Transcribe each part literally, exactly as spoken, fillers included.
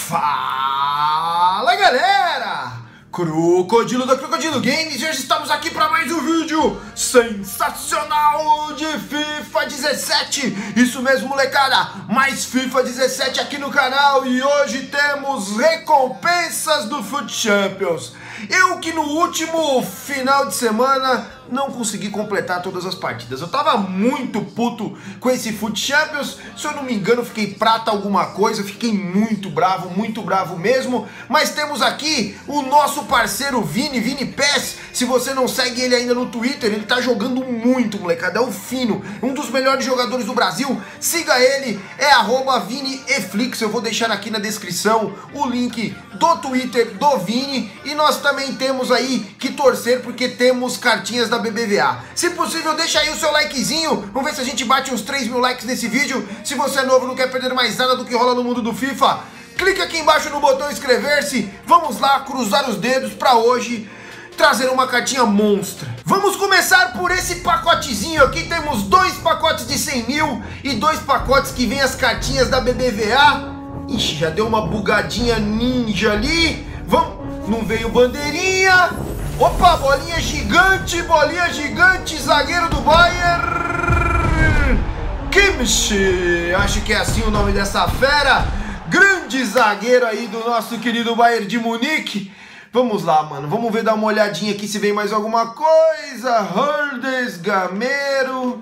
Fala galera, Crocodilo da Crocodilo Games, e hoje estamos aqui para mais um vídeo sensacional de FIFA dezessete. Isso mesmo, molecada, mais FIFA dezessete aqui no canal, e hoje temos recompensas do Foot Champions. Eu que no último final de semana não consegui completar todas as partidas. Eu tava muito puto com esse Foot Champions. Se eu não me engano, fiquei prata alguma coisa. Fiquei muito bravo, muito bravo mesmo. Mas temos aqui o nosso parceiro Vini, Vini Pass. Se você não segue ele ainda no Twitter, ele tá jogando muito, molecada. É o Fino, um dos melhores jogadores do Brasil. Siga ele, é arroba ViniEflix. Eu vou deixar aqui na descrição o link do Twitter do Vini. E nós também temos aí que torcer, porque temos cartinhas da B B V A. Se possível, deixa aí o seu likezinho. Vamos ver se a gente bate uns três mil likes nesse vídeo. Se você é novo e não quer perder mais nada do que rola no mundo do FIFA, clica aqui embaixo no botão inscrever-se. Vamos lá, cruzar os dedos para hoje trazer uma cartinha monstra. Vamos começar por esse pacotezinho aqui. Temos dois pacotes de cem mil e dois pacotes que vem as cartinhas da B B V A. Ixi, já deu uma bugadinha ninja ali. Vamos, não veio bandeirinha. Opa, bolinha gigante, bolinha gigante, zagueiro do Bayern, Kimmich, acho que é assim o nome dessa fera, grande zagueiro aí do nosso querido Bayern de Munique. Vamos lá, mano, vamos ver, dar uma olhadinha aqui se vem mais alguma coisa. Hurdes, Gameiro,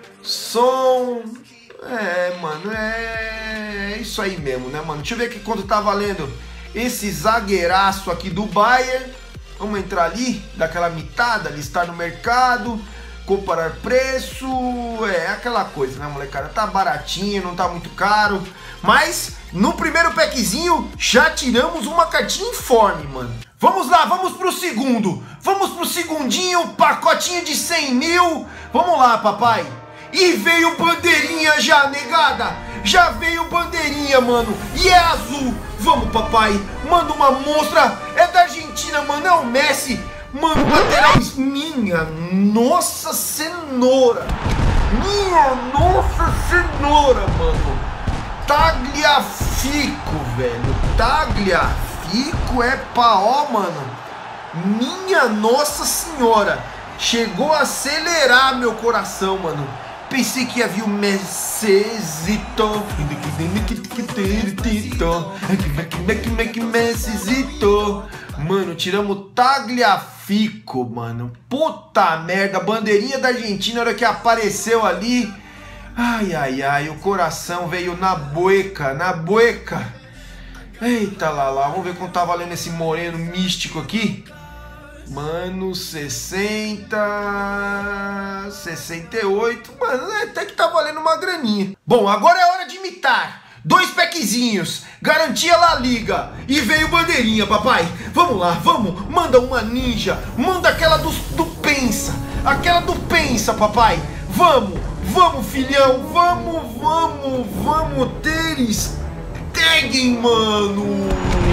Som, é, mano, é isso aí mesmo, né, mano? Deixa eu ver aqui quanto tá valendo esse zagueiraço aqui do Bayern. Vamos entrar ali, dar aquela mitada, listar no mercado, comparar preço, é aquela coisa, né, molecada? Tá baratinho, não tá muito caro, mas no primeiro packzinho já tiramos uma cartinha informe, mano. Vamos lá, vamos pro segundo, vamos pro segundinho, pacotinho de cem mil, vamos lá, papai. E veio bandeirinha já, negada, já veio bandeirinha, mano, e é azul. Vamos, papai, manda uma monstra, é da Argentina, mano, é o Messi, mano, lateral, minha nossa cenoura, minha nossa cenoura, mano, Tagliafico, velho, Tagliafico é paó, mano, minha nossa senhora, chegou a acelerar meu coração, mano. Pensei que ia vir o Messizito. Messizito. Mano, tiramos Tagliafico, mano. Puta merda, bandeirinha da Argentina, na hora que apareceu ali. Ai, ai, ai, o coração veio na bueca, na bueca. Eita lá lá, vamos ver quanto tá valendo esse moreno místico aqui. Mano, sessenta, sessenta e oito, mano, até que tá valendo uma graninha. Bom, agora é hora de imitar. Dois packzinhos, garantia La Liga, e veio bandeirinha, papai. Vamos lá, vamos, manda uma ninja, manda aquela do, do Pensa, aquela do Pensa, papai. Vamos, vamos, filhão, vamos, vamos, vamos ter Stegen, mano.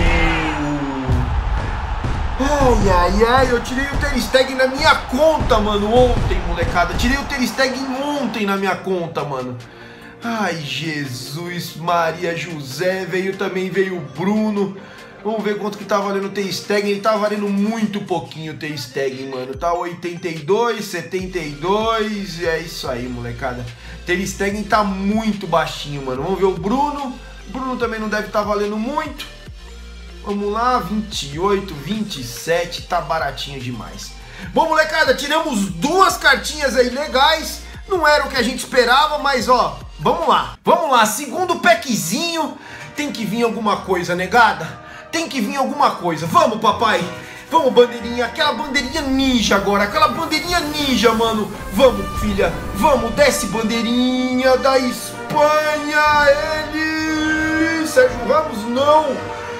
Ai, ai, ai, eu tirei o Ter Stegen na minha conta, mano, ontem, molecada. Tirei o Ter Stegen ontem na minha conta, mano. Ai, Jesus, Maria, José, veio também, veio o Bruno. Vamos ver quanto que tá valendo o Ter Stegen. Ele tá valendo muito pouquinho o Ter Stegen, mano. Tá oitenta e dois, setenta e dois, é isso aí, molecada. Ter Stegen tá muito baixinho, mano. Vamos ver o Bruno. O Bruno também não deve estar valendo muito. Vamos lá, vinte e oito, vinte e sete, tá baratinho demais. Bom, molecada, tiramos duas cartinhas aí legais. Não era o que a gente esperava, mas ó, vamos lá. Vamos lá, segundo packzinho. Tem que vir alguma coisa, negada. Tem que vir alguma coisa. Vamos, papai. Vamos, bandeirinha. Aquela bandeirinha ninja agora. Aquela bandeirinha ninja, mano. Vamos, filha. Vamos, desce, bandeirinha da Espanha. Ele... Sérgio Ramos, não.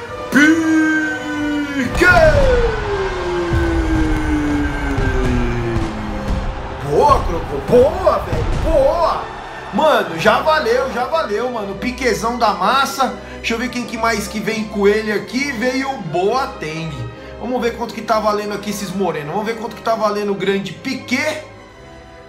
Piqué! Boa, Croco, boa, velho, boa! Mano, já valeu, já valeu, mano. Piquezão da massa. Deixa eu ver quem que mais que vem com ele aqui. Veio o Boateng. Vamos ver quanto que tá valendo aqui esses morenos. Vamos ver quanto que tá valendo o grande Piqué.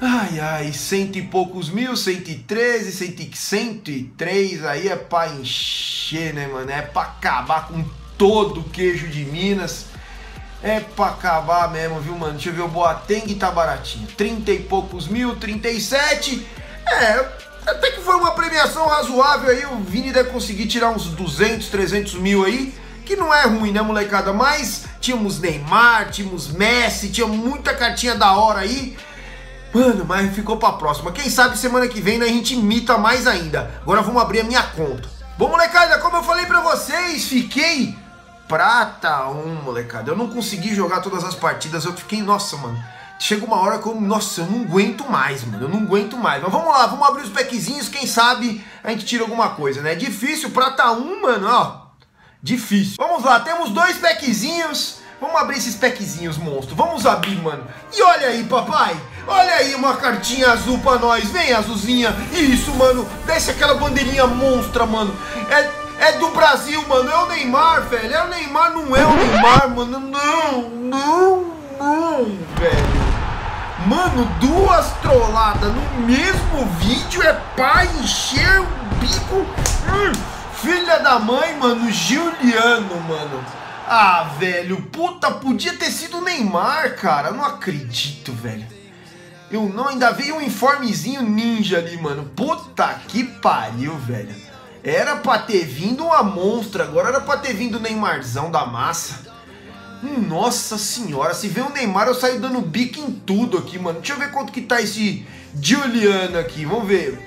Ai, ai, cento e poucos mil, cento e treze, cento e três, aí é pra encher, né, mano? É pra acabar com todo o queijo de Minas. É pra acabar mesmo, viu, mano? Deixa eu ver, o Boateng tá baratinho. trinta e poucos mil, trinta e sete. É, até que foi uma premiação razoável aí. O Vini deve conseguir tirar uns duzentos, trezentos mil aí. Que não é ruim, né, molecada? Mas tínhamos Neymar, tínhamos Messi, tinha muita cartinha da hora aí. Mano, mas ficou pra próxima. Quem sabe semana que vem, né, a gente imita mais ainda. Agora vamos abrir a minha conta. Bom, molecada, como eu falei pra vocês, fiquei prata um, molecada. Eu não consegui jogar todas as partidas. Eu fiquei, nossa, mano. Chega uma hora que eu, nossa, eu não aguento mais, mano. Eu não aguento mais. Mas vamos lá, vamos abrir os packzinhos. Quem sabe a gente tira alguma coisa, né? Difícil, prata um, mano, ó. Difícil. Vamos lá, temos dois packzinhos. Vamos abrir esses packzinhos, monstro. Vamos abrir, mano. E olha aí, papai. Olha aí uma cartinha azul pra nós. Vem, azulzinha. Isso, mano. Desce aquela bandeirinha monstra, mano. É, é do Brasil, mano. É o Neymar, velho. É o Neymar, não é o Neymar, mano. Não, não, não, velho. Mano, duas trolladas no mesmo vídeo é pra encher o bico. Hum, filha da mãe, mano. Juliano, mano. Ah, velho, puta, podia ter sido o Neymar, cara. Eu não acredito, velho. Eu não, ainda veio um informezinho ninja ali, mano. Puta que pariu, velho. Era pra ter vindo uma monstra, agora era pra ter vindo o Neymarzão da massa. Hum, nossa senhora, se vê o Neymar eu saio dando bico em tudo aqui, mano. Deixa eu ver quanto que tá esse Juliano aqui, vamos ver.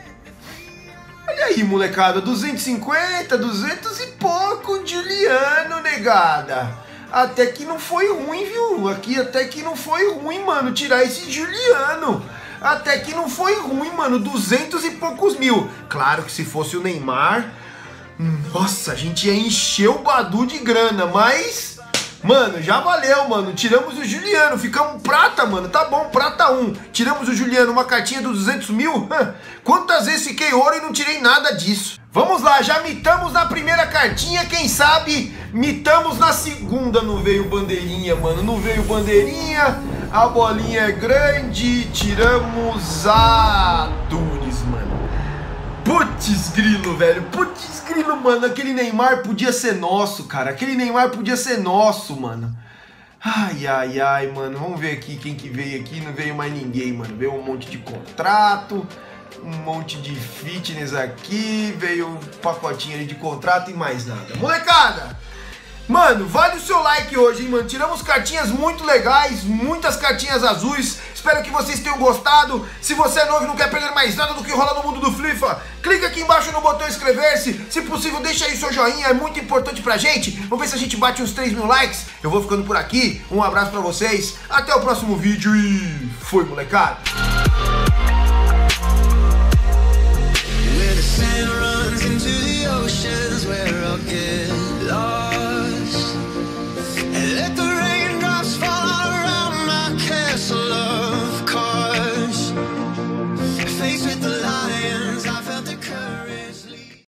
Olha aí, molecada, duzentos e cinquenta, duzentos e pouco, Juliano, negada. Até que não foi ruim, viu? Aqui até que não foi ruim, mano, tirar esse Juliano. Até que não foi ruim, mano, duzentos e poucos mil. Claro que se fosse o Neymar, nossa, a gente ia encher o Badu de grana, mas... Mano, já valeu, mano. Tiramos o Juliano, ficamos prata, mano. Tá bom, prata um. Tiramos o Juliano, uma cartinha dos duzentos mil. Quantas vezes fiquei ouro e não tirei nada disso? Vamos lá, já mitamos na primeira cartinha. Quem sabe mitamos na segunda. Não veio bandeirinha, mano. Não veio bandeirinha. A bolinha é grande. Tiramos a Dunes, mano. Putz grilo, velho, putz grilo, mano, aquele Neymar podia ser nosso, cara, aquele Neymar podia ser nosso, mano. Ai, ai, ai, mano, vamos ver aqui quem que veio aqui, não veio mais ninguém, mano, veio um monte de contrato, um monte de fitness aqui, veio um pacotinho ali de contrato e mais nada. Molecada, mano, vale o seu like hoje, hein, mano, tiramos cartinhas muito legais, muitas cartinhas azuis. Espero que vocês tenham gostado. Se você é novo e não quer perder mais nada do que rola no mundo do FIFA, clica aqui embaixo no botão inscrever-se. Se possível, deixa aí seu joinha, é muito importante pra gente. Vamos ver se a gente bate uns três mil likes. Eu vou ficando por aqui. Um abraço pra vocês. Até o próximo vídeo e foi, molecada. Where the sand runs into the ocean.